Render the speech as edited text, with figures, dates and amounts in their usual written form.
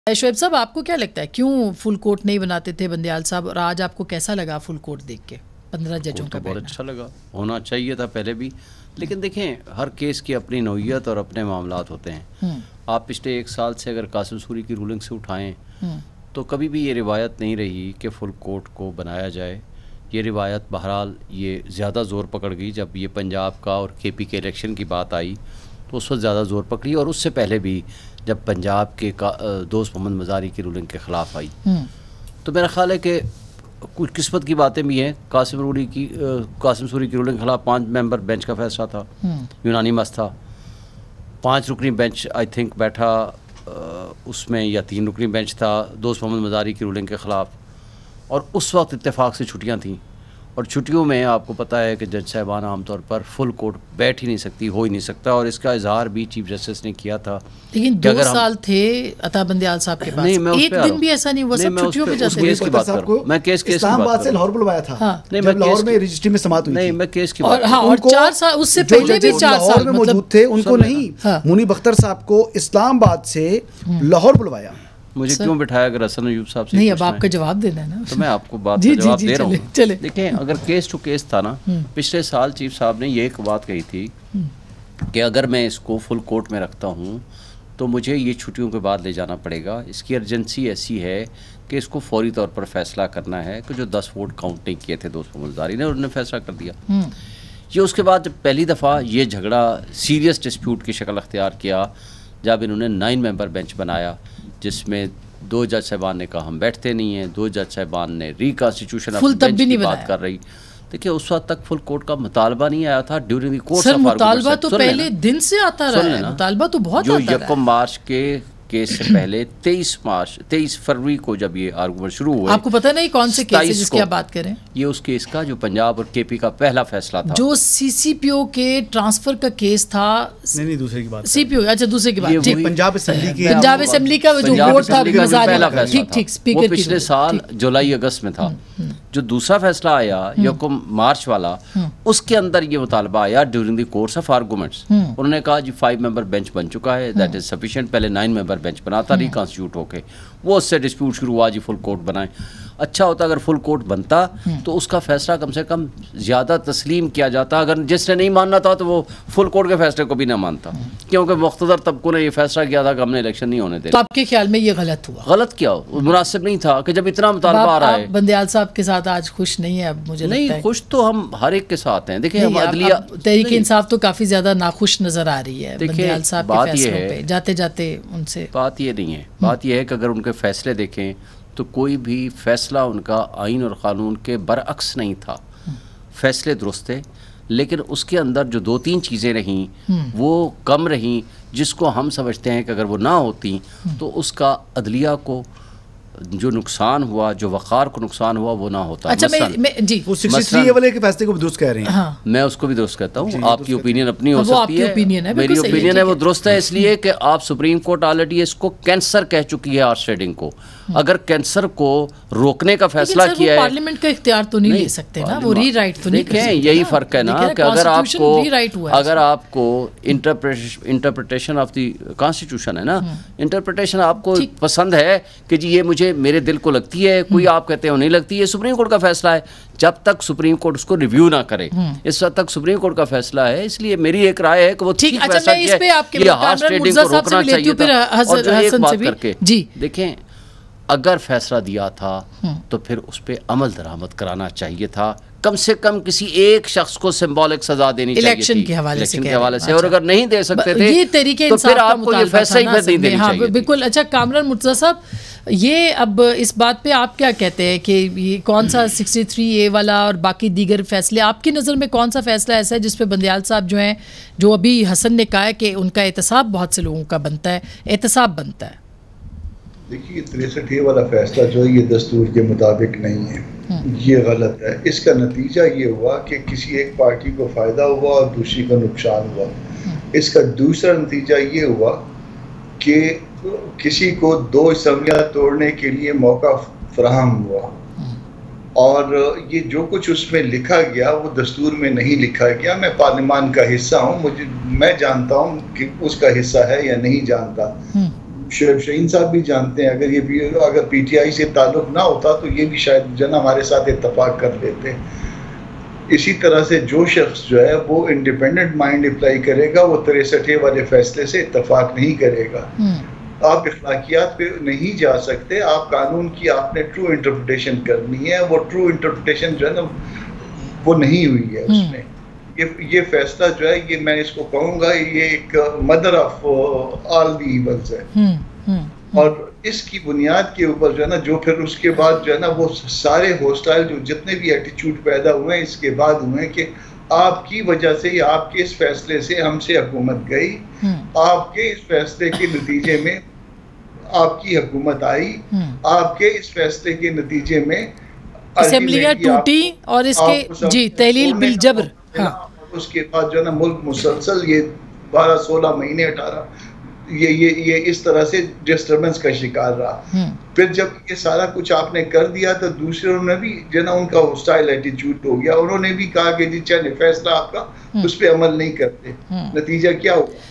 शोएब साहब, आपको क्या लगता है क्यों फुल कोर्ट नहीं बनाते थे बंदियाल साहब, और आज आपको कैसा लगा फुल कोर्ट देख के 15 जजों का? बहुत अच्छा लगा, होना चाहिए था पहले भी, लेकिन देखें हर केस की अपनी नौइयत और अपने मामलात होते हैं। आप पिछले 1 साल से अगर कासिम सूरी की रूलिंग से उठाएं तो कभी भी ये रिवायत नहीं रही कि फुल कोर्ट को बनाया जाए। ये रिवायत बहरहाल ये ज़्यादा ज़ोर पकड़ गई जब ये पंजाब का और KP के इलेक्शन की बात आई तो उस वक्त ज़्यादा ज़ोर पकड़ी, और उससे पहले भी जब पंजाब के दोस्त मोहम्मद मज़ारी की रूलिंग के ख़िलाफ़ आई। तो मेरा ख्याल है कि कुछ किस्मत की बातें भी हैं। कासिम सूरी की रूलिंग के खिलाफ 5 मेंबर बेंच का फैसला था, यूनानिमस था। 5 रुकनी बेंच आई थिंक बैठा उसमें, या 3 रुकनी बेंच था दोस्त मोहम्मद मज़ारी की रूलिंग के ख़िलाफ़, और उस वक्त इत्तेफाक से छुट्टियां थीं, और छुट्टियों में आपको पता है कि जज साहिबान आमतौर पर फुल कोर्ट बैठ ही नहीं सकती, हो ही नहीं सकता, और इसका इजहार भी चीफ जस्टिस ने किया था। लेकिन 2 साल थे अता बंदियाल साहब के पास, एक दिन भी ऐसा नहीं हुआ, सब छुट्टियों पे जाते थे। केस की बात कर रहा हूं मैं, केस की इस्लामाबाद से लाहौर बुलवाया था। नहीं, जब लाहौर में रजिस्ट्री में समाअत हुई नहीं, मैं केस की बात, और 4 साल उससे पहले भी 4 साल में मौजूद थे, उनको नहीं, मुनीब अख्तर साहब को इस्लामाबाद से लाहौर बुलवाया। मुझे क्यों बिठाया अगर हसन अयूब साहब से? नहीं, अब आपका जवाब देना है ना, तो मैं आपको बात का जवाब दे रहा हूँ। देखें, अगर केस टू केस था ना, पिछले साल चीफ साहब ने ये एक बात कही थी कि अगर मैं इसको फुल कोर्ट में रखता हूँ तो मुझे ये छुट्टियों के बाद ले जाना पड़ेगा। इसकी अर्जेंसी ऐसी है कि इसको फौरी तौर पर फैसला करना है कि जो 10 वोट काउंट नहीं किए थे दोस्त मोहम्मद मज़ारी ने, उन्होंने फैसला कर दिया। ये उसके बाद जब पहली दफ़ा ये झगड़ा सीरियस डिस्प्यूट की शक्ल अख्तियार किया, जब इन्होंने 9 मेंबर बेंच बनाया, जिसमें 2 जज साहिबान ने कहा हम बैठते नहीं हैं, 2 जज साहिबान ने रिकॉन्स्टिट्यूशन ऑफ बेंच की बात कर रही। देखिए उस वक्त तक फुल कोर्ट का मुतालबा नहीं आया था during the course of argument. मुतालबा तो पहले दिन से आता रहा है, मुतालबा तो बहुत आता रहा है। 1 मार्च के केस से पहले 23 फरवरी को जब ये आर्गुमेंट शुरू हुए, आपको पता नहीं कौन से केस है जिसकी आप बात करें? ये उस केस का जो पंजाब और KP का पहला फैसला था, जो CCPO के ट्रांसफर का केस था। नहीं, दूसरे की बात, CPO, अच्छा दूसरे की बात, पंजाब असेंबली का जो वोट था ठीक स्पीकर, पिछले साल जुलाई अगस्त में था। जो दूसरा फैसला आया 1 मार्च वाला, उसके अंदर ये मुतालबा आया during the course of arguments. उन्होंने कहा जी 5 मेंबर बेंच बन चुका है, दैट इज सफिशिएंट। पहले 9 मेंबर बेंच बना था रिकॉन्स्टिट्यूट होके, वो उससे डिस्प्यूट शुरू हुआ जी फुल कोर्ट बनाएं। अच्छा होता अगर फुल कोर्ट बनता तो उसका फैसला कम से कम ज़्यादा तस्लीम किया जाता। अगर जिसने नहीं मानना था तो वो फुल कोर्ट के फैसले को भी ना मानता, क्योंकि मुख्तदर तबकों ने ये फैसला किया था कि हमने इलेक्शन नहीं होने देना। तो आपके ख्याल में ये गलत हुआ? गलत क्या हो, मुनासिब नहीं था कि जब इतना मुतालबा आ रहा है। बंदियाल साहब के साथ आज खुश नहीं है? अब मुझे नहीं, खुश तो हम हर एक के साथ हैं। देखिए तहरीक इंसाफ तो काफ़ी ज़्यादा नाखुश नज़र आ रही है बंदियाल साहब के फैसलों पे। जाते जाते उनसे बात ये नहीं है, बात ये है कि अगर उनके फैसले देखें तो कोई भी फैसला उनका आइन और क़ानून के बरअक्स नहीं था। फैसले दुरुस्त थे, लेकिन उसके अंदर जो 2-3 चीज़ें रहीं वो कम रहीं, जिसको हम समझते हैं कि अगर वो ना होती तो उसका अदलिया को जो नुकसान हुआ, जो वक़ार को नुकसान हुआ, वो ना होता। अच्छा, मैं जी वो 63 वाले के फैसले को भी दुरुस्त कह रहे हैं। हाँ। मैं उसको भी दुरुस्त कहता हूँ। आपकी ओपिनियन अपनी हो सकती है, मेरी ओपिनियन ओपिनियन है वो दुरुस्त है, इसलिए कि आप सुप्रीम कोर्ट ऑलरेडी इसको कैंसर कह चुकी है हॉर्स ट्रेडिंग को। अगर कैंसर को रोकने का फैसला किया है, पार्लियामेंट का इख्तियार तो नहीं ले सकते ना, वो रीराइट तो नहीं कर सकते। यही फर्क है ना कि अगर आपको इंटरप्रिटेशन ऑफ द कॉन्स्टिट्यूशन है ना, इंटरप्रिटेशन आपको पसंद है कि जी ये मुझे मेरे दिल को लगती है, कोई आप कहते हो नहीं लगती, ये सुप्रीम कोर्ट का फैसला है। जब तक सुप्रीम कोर्ट उसको रिव्यू ना करे, इस वक्त तक सुप्रीम कोर्ट का फैसला है। इसलिए मेरी एक राय है कि वो ठीक फैसला किया है, ये हॉर्स ट्रेडिंग को रोकना चाहिए था। और जो एक बात करके देखें, अगर फैसला दिया था तो फिर उस पर अमल दरामद कराना चाहिए था। कम से कम किसी एक शख्स को सिंबॉलिक सजा देनी चाहिए इलेक्शन के हवाले से। और अगर नहीं दे सकते थे ये तरीके तो फिर आपको ये फैसला ही फिर नहीं देनी चाहिए। बिल्कुल। अच्छा कामरान मुर्तज़ा साहब, ये अब इस बात पे आप क्या कहते हैं कि ये कौन सा 63A वाला और बाकी दीगर फैसले, आपकी नज़र में कौन सा फैसला ऐसा है जिस पे बंदियाल साहब जो हैं, जो अभी हसन ने कहा है कि उनका एहतसाब बहुत से लोगों का बनता है, एहतसाब बनता है? देखिए 63A वाला फैसला जो है ये दस्तूर के मुताबिक नहीं है, ये गलत है। इसका नतीजा ये हुआ कि किसी एक पार्टी को फ़ायदा हुआ और दूसरी को नुकसान हुआ। इसका दूसरा नतीजा ये हुआ कि किसी को 2 असम्बलियाँ तोड़ने के लिए मौका फराहम हुआ, और ये जो कुछ उसमें लिखा गया वो दस्तूर में नहीं लिखा गया। मैं पार्लियामान का हिस्सा हूँ, मैं जानता हूँ कि उसका हिस्सा है या नहीं जानता। शुएब शाहीन साहब भी जानते हैं, अगर पीटीआई से ताल्लुक ना होता तो ये भी शायद जन हमारे साथ इत्तेफाक कर लेते। इसी तरह से जो शख्स जो है वो इंडिपेंडेंट माइंड अप्लाई करेगा, वो 63 वाले फैसले से इत्तेफाक नहीं करेगा। आप इखलाकियात पे नहीं जा सकते, आप कानून की आपने ट्रू इंटरप्रिटेशन करनी है। वो ट्रू इंटरप्रिटेशन जो है ना वो नहीं हुई है उसमें। ये फैसला जो है, ये मैं इसको कहूँगा, ये एक mother of all the evils है। और इसकी बुनियाद के ऊपर जो है ना, जो फिर उसके बाद जो है ना वो सारे हॉस्टाइल जो जितने भी एटीट्यूड पैदा हुए हैं इसके बाद हुए हैं कि आपकी वजह से, आपके इस फैसले से हमसे हुकूमत गई, आपके इस फैसले के नतीजे में आपकी हुकूमत आई, आपके इस फैसले के नतीजे में असेंबलियां टूटी और इसके जी तहलील बिल जब्र। हाँ। उसके बाद जो है ना मुल्क मुसलसल ये 12-16 महीने 18 ये इस तरह से डिस्टर्बेंस का शिकार रहा। फिर जब ये सारा कुछ आपने कर दिया तो दूसरों ने भी जो ना उनका हॉस्टाइल एटीट्यूड हो गया। उन्होंने भी कहा कि जी चले फैसला आपका, उस पर अमल नहीं करते। नतीजा क्या हुआ?